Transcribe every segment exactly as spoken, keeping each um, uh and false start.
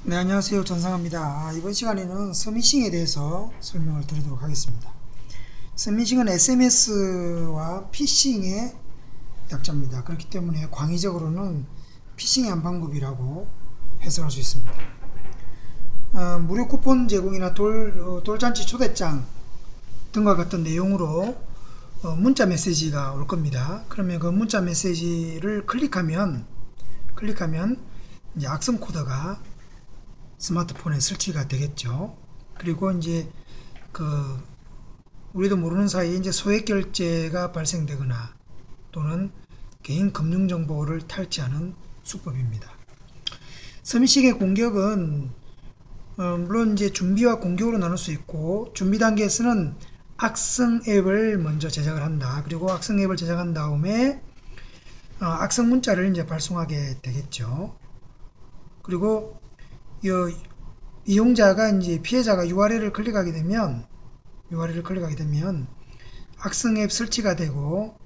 네, 안녕하세요. 전상합니다. 아, 이번 시간에는 서미싱에 대해서 설명을 드리도록 하겠습니다. 서미싱은 에스엠에스와 피싱의 약자입니다. 그렇기 때문에 광의적으로는 피싱의 한 방법이라고 해석할 수 있습니다. 어, 무료 쿠폰 제공이나 돌, 어, 돌잔치 초대장 등과 같은 내용으로 어, 문자 메시지가 올 겁니다. 그러면 그 문자 메시지를 클릭하면 클릭하면 이제 악성 코드가 스마트폰에 설치가 되겠죠. 그리고 이제 그 우리도 모르는 사이에 이제 소액 결제가 발생되거나 또는 개인 금융 정보를 탈취하는 수법입니다. 서미싱의 공격은 어 물론 이제 준비와 공격으로 나눌 수 있고, 준비 단계에서는 악성 앱을 먼저 제작을 한다. 그리고 악성 앱을 제작한 다음에 어 악성 문자를 이제 발송하게 되겠죠. 그리고 이 이용자가 이제 피해자가 유알엘을 클릭하게 되면 유알엘을 클릭하게 되면 악성 앱 설치가 되고,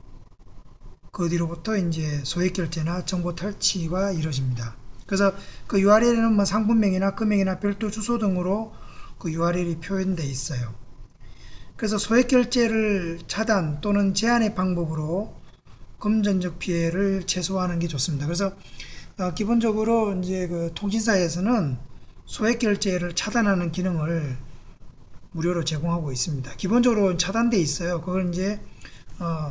그 뒤로부터 이제 소액 결제나 정보 탈취가 이루어집니다. 그래서 그 유알엘에는 뭐 상품명이나 금액이나 별도 주소 등으로 그 유알엘이 표현되어 있어요. 그래서 소액 결제를 차단 또는 제한의 방법으로 금전적 피해를 최소화하는 게 좋습니다. 그래서 어, 기본적으로 이제 그 통신사에서는 소액 결제를 차단하는 기능을 무료로 제공하고 있습니다. 기본적으로 차단되어 있어요. 그걸 이제 어,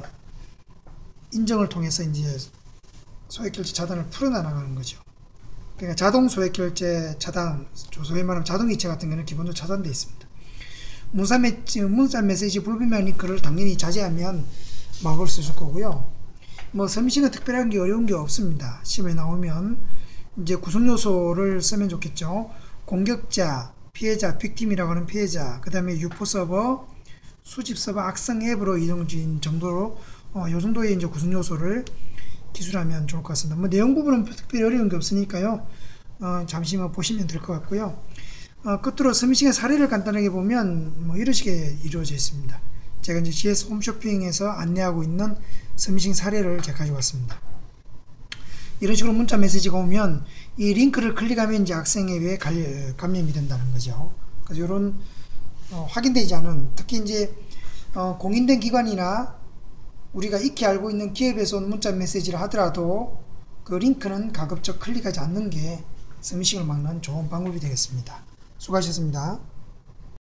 인정을 통해서 이제 소액 결제 차단을 풀어나가는 거죠. 그러니까 자동 소액 결제 차단, 소위 말하면 자동이체 같은 경우는 기본적으로 차단되어 있습니다. 문자 메시지, 문자 메시지 불분명 링크를 당연히 자제하면 막을 수 있을 거고요. 뭐 서미싱은 특별한 게 어려운 게 없습니다. 시험에 나오면 이제 구성 요소를 쓰면 좋겠죠. 공격자, 피해자, 빅팀이라고 하는 피해자, 그 다음에 유포 서버, 수집 서버, 악성 앱으로 이동진 정도로 어, 요 정도의 이제 구성 요소를 기술하면 좋을 것 같습니다. 뭐 내용 부분은 특별히 어려운 게 없으니까요. 어, 잠시만 보시면 될 것 같고요. 어, 끝으로 서미싱의 사례를 간단하게 보면 뭐 이런 식의 이루어져 있습니다. 제가 이제 지에스 홈쇼핑에서 안내하고 있는 서미싱 사례를 제가 가져왔습니다. 이런 식으로 문자 메시지가 오면 이 링크를 클릭하면 이제 악성 앱에 감염이 된다는 거죠. 그래서 이런 어, 확인되지 않은, 특히 이제 어, 공인된 기관이나 우리가 익히 알고 있는 기업에서 온 문자 메시지를 하더라도 그 링크는 가급적 클릭하지 않는 게 서미싱을 막는 좋은 방법이 되겠습니다. 수고하셨습니다.